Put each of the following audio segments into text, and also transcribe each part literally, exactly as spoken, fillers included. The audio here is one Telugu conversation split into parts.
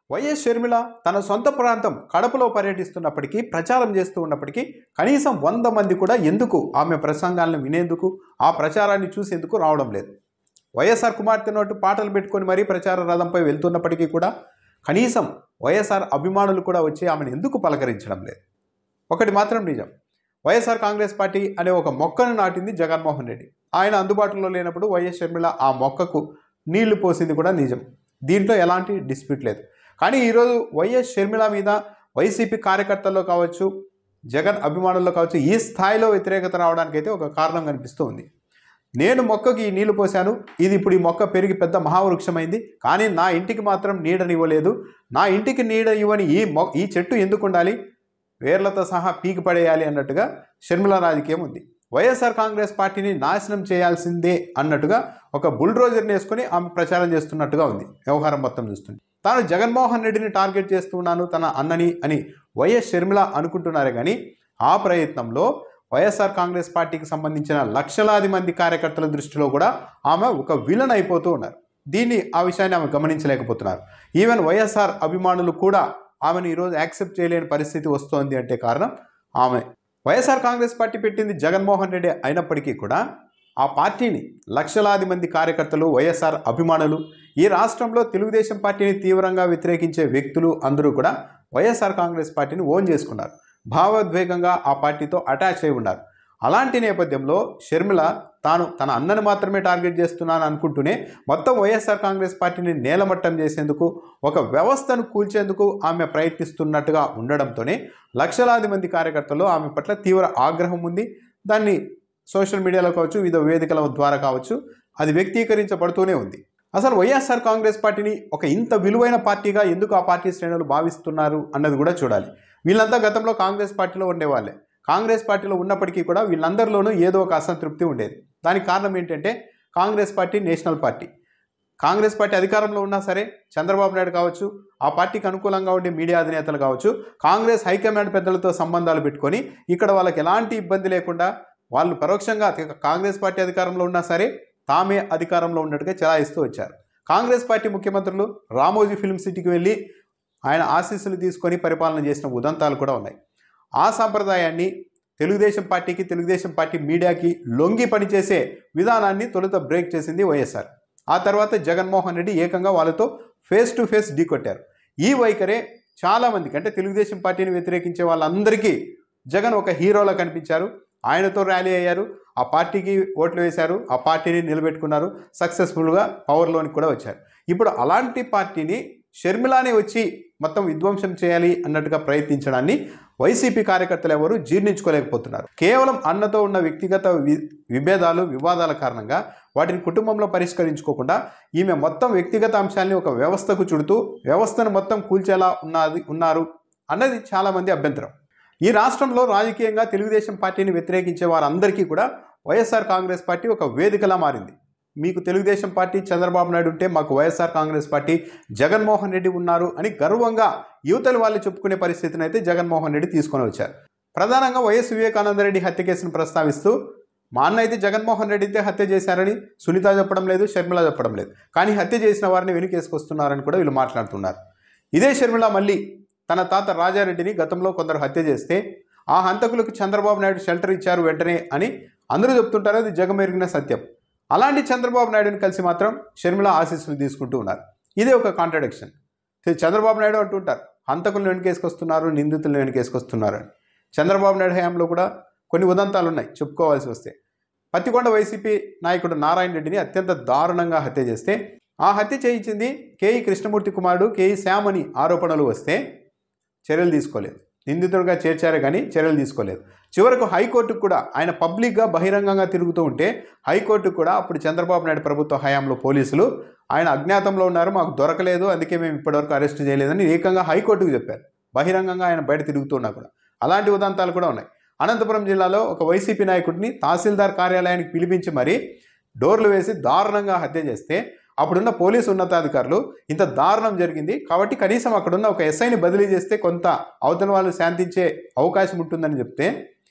వైఎస్ షర్మిల తన సొంత ప్రాంతం కడపలో పర్యటిస్తున్నప్పటికీ, ప్రచారం చేస్తూ ఉన్నప్పటికీ కనీసం వంద మంది కూడా ఎందుకు ఆమె ప్రసంగాలను వినేందుకు, ఆ ప్రచారాన్ని చూసేందుకు రావడం లేదు. వైఎస్ఆర్ కుమార్తె నోటు పాటలు పెట్టుకొని మరీ ప్రచార రథంపై వెళ్తున్నప్పటికీ కూడా కనీసం వైఎస్ఆర్ అభిమానులు కూడా వచ్చి ఆమెను ఎందుకు పలకరించడం లేదు. ఒకటి మాత్రం నిజం, వైఎస్ఆర్ కాంగ్రెస్ పార్టీ అనే ఒక మొక్కను నాటింది జగన్మోహన్ రెడ్డి. ఆయన అందుబాటులో లేనప్పుడు వైఎస్ షర్మిల ఆ మొక్కకు నీళ్లు పోసింది కూడా నిజం. దీంట్లో ఎలాంటి డిస్ప్యూట్ లేదు. కానీ ఈరోజు వైఎస్ షర్మిల మీద వైసీపీ కార్యకర్తల్లో కావచ్చు, జగన్ అభిమానుల్లో కావచ్చు, ఈ స్థాయిలో వ్యతిరేకత రావడానికి అయితే ఒక కారణం కనిపిస్తూ ఉంది. నేను మొక్కకి ఈ నీళ్లు పోశాను, ఇది ఇప్పుడు ఈ మొక్క పెరిగి పెద్ద మహావృక్షమైంది, కానీ నా ఇంటికి మాత్రం నీడనివ్వలేదు. నా ఇంటికి నీడ ఇవ్వని ఈ మొ ఈ చెట్టు ఎందుకు ఉండాలి, వేర్లతో సహా పీకి పడేయాలి అన్నట్టుగా షర్మిల రాజకీయం ఉంది. వైఎస్ఆర్ కాంగ్రెస్ పార్టీని నాశనం చేయాల్సిందే అన్నట్టుగా ఒక బుల్డ్రోజర్ని వేసుకొని ఆమె ప్రచారం చేస్తున్నట్టుగా ఉంది వ్యవహారం మొత్తం చూస్తుంది. తాను జగన్మోహన్ రెడ్డిని టార్గెట్ చేస్తున్నాను, తన అన్నని అని వైఎస్ షర్మిల అనుకుంటున్నారే కానీ ఆ ప్రయత్నంలో వైఎస్ఆర్ కాంగ్రెస్ పార్టీకి సంబంధించిన లక్షలాది మంది కార్యకర్తల దృష్టిలో కూడా ఆమె ఒక విలన్ అయిపోతూ ఉన్నారు. దీన్ని ఆ విషయాన్ని ఆమె గమనించలేకపోతున్నారు. ఈవెన్ వైఎస్ఆర్ అభిమానులు కూడా ఆమెను ఈరోజు యాక్సెప్ట్ చేయలేని పరిస్థితి వస్తోంది అంటే కారణం ఆమె. వైఎస్ఆర్ కాంగ్రెస్ పార్టీ పెట్టింది జగన్మోహన్ రెడ్డి అయినప్పటికీ కూడా ఆ పార్టీని లక్షలాది మంది కార్యకర్తలు, వైఎస్ఆర్ అభిమానులు, ఈ రాష్ట్రంలో తెలుగుదేశం పార్టీని తీవ్రంగా వ్యతిరేకించే వ్యక్తులు అందరూ కూడా వైఎస్ఆర్ కాంగ్రెస్ పార్టీని ఓన్ చేసుకున్నారు. భావోద్వేగంగా ఆ పార్టీతో అటాచ్ అయి ఉన్నారు. అలాంటి నేపథ్యంలో షర్మిల తాను తన అన్నను మాత్రమే టార్గెట్ చేస్తున్నాను అనుకుంటూనే మొత్తం వైఎస్ఆర్ కాంగ్రెస్ పార్టీని నేలమట్టం చేసేందుకు, ఒక వ్యవస్థను కూల్చేందుకు ఆమె ప్రయత్నిస్తున్నట్టుగా ఉండడంతోనే లక్షలాది మంది కార్యకర్తలు ఆమె పట్ల తీవ్ర ఆగ్రహం ఉంది. దాన్ని సోషల్ మీడియాలో కావచ్చు, వివిధ వేదికల ద్వారా కావచ్చు, అది వ్యక్తీకరించబడుతూనే ఉంది. అసలు వైఎస్ఆర్ కాంగ్రెస్ పార్టీని ఒక ఇంత విలువైన పార్టీగా ఎందుకు ఆ పార్టీ శ్రేణులు భావిస్తున్నారు అన్నది కూడా చూడాలి. వీళ్ళంతా గతంలో కాంగ్రెస్ పార్టీలో ఉండేవాళ్ళే. కాంగ్రెస్ పార్టీలో ఉన్నప్పటికీ కూడా వీళ్ళందరిలోనూ ఏదో ఒక అసంతృప్తి ఉండేది. దానికి కారణం ఏంటంటే Congress party national party. Congress party అధికారంలో ఉన్నా సరే చంద్రబాబు నాయుడు కావచ్చు, ఆ పార్టీకి అనుకూలంగా ఉండే మీడియా అధినేతలు కావచ్చు, కాంగ్రెస్ హైకమాండ్ పెద్దలతో సంబంధాలు పెట్టుకొని ఇక్కడ వాళ్ళకి ఎలాంటి ఇబ్బంది లేకుండా వాళ్ళు పరోక్షంగా కాంగ్రెస్ పార్టీ అధికారంలో ఉన్నా సరే తామే అధికారంలో ఉన్నట్టుగా చెలాయిస్తూ వచ్చారు. కాంగ్రెస్ పార్టీ ముఖ్యమంత్రులు రామోజీ ఫిల్మ్ సిటీకి వెళ్ళి ఆయన ఆశీస్సులు తీసుకొని పరిపాలన చేసిన ఉదంతాలు కూడా ఉన్నాయి. ఆ సాంప్రదాయాన్ని తెలుగుదేశం పార్టీకి, తెలుగుదేశం పార్టీ మీడియాకి లొంగి పనిచేసే విధానాన్ని తొలుత బ్రేక్ చేసింది వైఎస్ఆర్. ఆ తర్వాత జగన్మోహన్ రెడ్డి ఏకంగా వాళ్ళతో ఫేస్ టు ఫేస్ ఢీకొట్టారు. ఈ వైఖరే చాలామందికి, అంటే తెలుగుదేశం పార్టీని వ్యతిరేకించే వాళ్ళందరికీ జగన్ ఒక హీరోలా కనిపించారు. ఆయనతో ర్యాలీ అయ్యారు, ఆ పార్టీకి ఓట్లు వేశారు, ఆ పార్టీని నిలబెట్టుకున్నారు, సక్సెస్ఫుల్గా పవర్లోనికి కూడా వచ్చారు. ఇప్పుడు అలాంటి పార్టీని షర్మిలానే వచ్చి మొత్తం విధ్వంసం చేయాలి అన్నట్టుగా ప్రయత్నించడాన్ని వైసీపీ కార్యకర్తలు ఎవరు జీర్ణించుకోలేకపోతున్నారు. కేవలం అన్నతో ఉన్న వ్యక్తిగత వి విభేదాలు వివాదాల కారణంగా వాటిని కుటుంబంలో పరిష్కరించుకోకుండా ఈమె మొత్తం వ్యక్తిగత అంశాలని ఒక వ్యవస్థకు చుడుతూ వ్యవస్థను మొత్తం కూల్చేలా ఉన్నది ఉన్నారు అన్నది చాలామంది అభ్యంతరం. ఈ రాష్ట్రంలో రాజకీయంగా తెలుగుదేశం పార్టీని వ్యతిరేకించే వారందరికీ కూడా వైఎస్ఆర్ కాంగ్రెస్ పార్టీ ఒక వేదికలా మారింది. మీకు తెలుగుదేశం పార్టీ చంద్రబాబు నాయుడు ఉంటే మాకు వైఎస్ఆర్ కాంగ్రెస్ పార్టీ జగన్మోహన్ రెడ్డి ఉన్నారు అని గర్వంగా యువతలు వాళ్ళు చెప్పుకునే పరిస్థితిని అయితే జగన్మోహన్ రెడ్డి తీసుకొని వచ్చారు. ప్రధానంగా వైఎస్ వివేకానంద రెడ్డి హత్య కేసును ప్రస్తావిస్తూ మా అన్న అయితే జగన్మోహన్ రెడ్డి అయితే హత్య చేశారని సునీత చెప్పడం లేదు, షర్మిల చెప్పడం లేదు, కానీ హత్య చేసిన వారిని వెనుకేసుకొస్తున్నారని కూడా వీళ్ళు మాట్లాడుతున్నారు. ఇదే షర్మిల మళ్ళీ తన తాత రాజారెడ్డిని గతంలో కొందరు హత్య చేస్తే ఆ హంతకులకు చంద్రబాబు నాయుడు షెల్టర్ ఇచ్చారు వెంటనే అని అందరూ చెప్తుంటారు. అది జగమెరిగిన సత్యం. అలాంటి చంద్రబాబు నాయుడుని కలిసి మాత్రం షర్మిల ఆశీస్సులు తీసుకుంటూ ఉన్నారు. ఇదే ఒక కాంట్రడిక్షన్. చంద్రబాబు నాయుడు అంటుంటారు హంతకులను వెనుకేసుకొస్తున్నారు, నిందితులను వెనుకేసుకొస్తున్నారు అని. చంద్రబాబు నాయుడు హయాంలో కూడా కొన్ని ఉదంతాలు ఉన్నాయి చెప్పుకోవాల్సి వస్తే. పత్తికొండ వైసీపీ నాయకుడు నారాయణ రెడ్డిని అత్యంత దారుణంగా హత్య చేస్తే ఆ హత్య చేయించింది కేఈ కృష్ణమూర్తి కుమారుడు కేఈ శ్యామ్ అని ఆరోపణలు వస్తే చర్యలు తీసుకోలేదు. నిందితుడిగా చేర్చారే కానీ చర్యలు తీసుకోలేదు. చివరకు హైకోర్టుకు కూడా ఆయన పబ్లిక్గా బహిరంగంగా తిరుగుతూ ఉంటే హైకోర్టుకు కూడా అప్పుడు చంద్రబాబు నాయుడు ప్రభుత్వ హయాంలో పోలీసులు ఆయన అజ్ఞాతంలో ఉన్నారు, మాకు దొరకలేదు, అందుకే మేము ఇప్పటివరకు అరెస్ట్ చేయలేదని ఏకంగా హైకోర్టుకు చెప్పారు. బహిరంగంగా ఆయన బయట తిరుగుతున్నా కూడా అలాంటి ఉదంతాలు కూడా ఉన్నాయి. అనంతపురం జిల్లాలో ఒక వైసీపీ నాయకుడిని తహసీల్దార్ కార్యాలయానికి పిలిపించి మరీ డోర్లు వేసి దారుణంగా హత్య చేస్తే అప్పుడున్న పోలీసు ఉన్నతాధికారులు ఇంత దారుణం జరిగింది కాబట్టి కనీసం అక్కడున్న ఒక ఎస్ఐని బదిలీ చేస్తే కొంత అవతల వాళ్ళు శాంతించే అవకాశం ఉంటుందని చెప్తే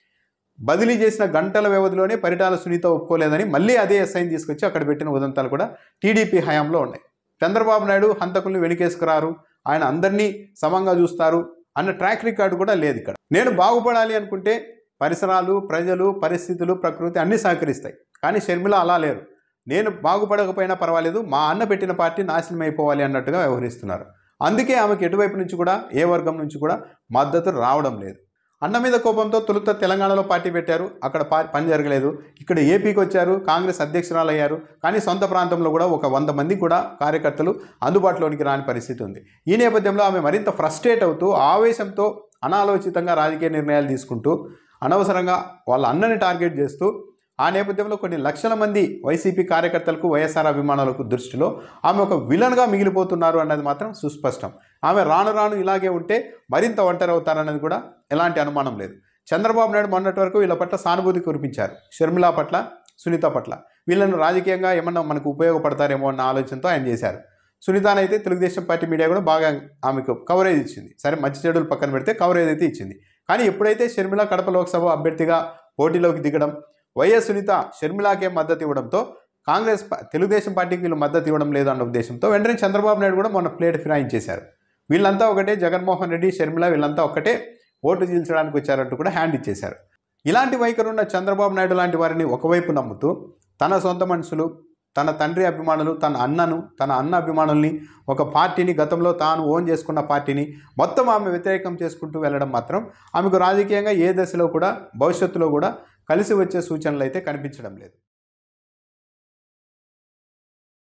బదిలీ చేసిన గంటల వ్యవధిలోనే పరిటాల సునీత ఒప్పుకోలేదని మళ్ళీ అదే ఎస్ఐని తీసుకొచ్చి అక్కడ పెట్టిన ఉదంతాలు కూడా టీడీపీ హయాంలో ఉన్నాయి. చంద్రబాబు నాయుడు హంతకుల్ని వెనుకేసుకురారు, ఆయన అందరినీ సమంగా చూస్తారు అన్న ట్రాక్ రికార్డు కూడా లేదు ఇక్కడ. నేను బాగుపడాలి అనుకుంటే పరిసరాలు, ప్రజలు, పరిస్థితులు, ప్రకృతి అన్నీ సహకరిస్తాయి. కానీ షర్మిల అలా లేరు. నేను బాగుపడకపోయినా పర్వాలేదు, మా అన్న పెట్టిన పార్టీ నాశనం అయిపోవాలి అన్నట్టుగా వ్యవహరిస్తున్నారు. అందుకే ఆమెకు ఎటువైపు నుంచి కూడా, ఏ వర్గం నుంచి కూడా మద్దతు రావడం లేదు. అన్న మీద కోపంతో తొలుత తెలంగాణలో పార్టీ పెట్టారు, అక్కడ పని జరగలేదు. ఇక్కడ ఏపీకి వచ్చారు, కాంగ్రెస్ అధ్యక్షురాలు అయ్యారు. కానీ సొంత ప్రాంతంలో కూడా ఒక వంద మంది కూడా కార్యకర్తలు అందుబాటులోనికి రాని పరిస్థితి ఉంది. ఈ నేపథ్యంలో ఆమె మరింత ఫ్రస్ట్రేట్ అవుతూ, ఆవేశంతో అనాలోచితంగా రాజకీయ నిర్ణయాలు తీసుకుంటూ, అనవసరంగా వాళ్ళ అన్నని టార్గెట్ చేస్తూ, ఆ నేపథ్యంలో కొన్ని లక్షల మంది వైసీపీ కార్యకర్తలకు, వైఎస్ఆర్ అభిమానులకు దృష్టిలో ఆమె ఒక విలన్గా మిగిలిపోతున్నారు అన్నది మాత్రం సుస్పష్టం. ఆమె రాను రాను ఇలాగే ఉంటే మరింత ఒంటరి అవుతారన్నది కూడా ఎలాంటి అనుమానం లేదు. చంద్రబాబు నాయుడు మొన్నటి వరకు వీళ్ళ పట్ల సానుభూతి కురిపించారు, షర్మిల పట్ల, సునీత పట్ల. వీళ్ళను రాజకీయంగా ఏమన్నా మనకు ఉపయోగపడతారేమో అన్న ఆలోచనతో ఆయన చేశారు. సునీతనైతే తెలుగుదేశం పార్టీ మీడియా కూడా బాగా ఆమెకు కవరేజ్ ఇచ్చింది. సరే, మంచి చెడులు పక్కన పెడితే కవరేజ్ అయితే ఇచ్చింది. కానీ ఎప్పుడైతే షర్మిల కడప లోక్సభ అభ్యర్థిగా పోటీలోకి దిగడం, వైఎస్ సునీత షర్మిలాకే మద్దతు ఇవ్వడంతో కాంగ్రెస్ తెలుగుదేశం పార్టీకి వీళ్ళు మద్దతు ఇవ్వడం లేదు అన్న ఉద్దేశంతో వెంటనే చంద్రబాబు నాయుడు కూడా మొన్న ప్లేట్ ఫిరాయించేశారు. వీళ్ళంతా ఒకటే, జగన్మోహన్ రెడ్డి, షర్మిల వీళ్ళంతా ఒక్కటే, ఓటు చీల్చడానికి వచ్చారంటూ కూడా హ్యాండ్ ఇచ్చేశారు. ఇలాంటి వైఖరి ఉన్న చంద్రబాబు నాయుడు లాంటి వారిని ఒకవైపు నమ్ముతూ తన సొంత మనుషులు, తన తండ్రి అభిమానులు, తన అన్నను, తన అన్న అభిమానుల్ని, ఒక పార్టీని, గతంలో తాను ఓన్ చేసుకున్న పార్టీని మొత్తం ఆమె వ్యతిరేకం చేసుకుంటూ వెళ్ళడం మాత్రం ఆమెకు రాజకీయంగా ఏ దశలో కూడా, భవిష్యత్తులో కూడా కలిసి వచ్చే సూచనలు అయితే కనిపించడం లేదు.